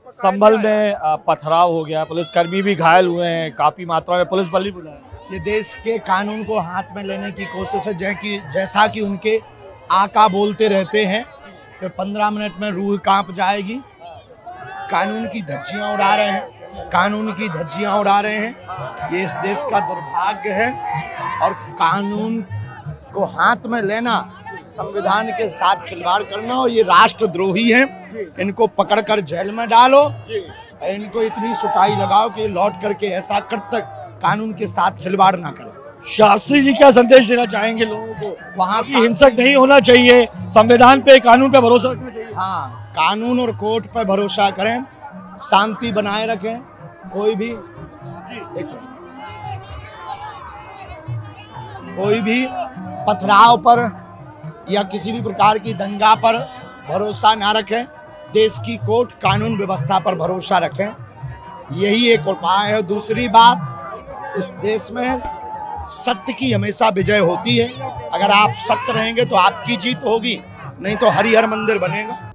संभल में पथराव हो गया, पुलिसकर्मी भी घायल हुए हैं, काफी मात्रा में पुलिस बल भी बुलाया। ये देश के कानून को हाथ में लेने की कोशिश है, जैसा कि उनके आका बोलते रहते हैं कि 15 मिनट में रूह कांप जाएगी। कानून की धज्जियां उड़ा रहे हैं, कानून की धज्जियां उड़ा रहे हैं। ये इस देश का दुर्भाग्य है और कानून को हाथ में लेना, संविधान के साथ खिलवाड़ करना, और ये राष्ट्रद्रोही हैं। इनको पकड़कर जेल में डालो, इनको इतनी सुताई लगाओ कि लौट करके ऐसा कृत्य कानून के साथ खिलवाड़ ना करें। शास्त्री जी क्या संदेश देना चाहेंगे लोगों को? वहाँ हिंसक नहीं होना चाहिए, संविधान पे, कानून पे भरोसा रखना चाहिए। हाँ, कानून और कोर्ट पर भरोसा करें, शांति बनाए रखें। कोई भी पथराव पर या किसी भी प्रकार की दंगा पर भरोसा ना रखें। देश की कोर्ट कानून व्यवस्था पर भरोसा रखें, यही एक उपाय है। दूसरी बात, इस देश में सत्य की हमेशा विजय होती है। अगर आप सत्य रहेंगे तो आपकी जीत होगी, नहीं तो हरिहर मंदिर बनेगा।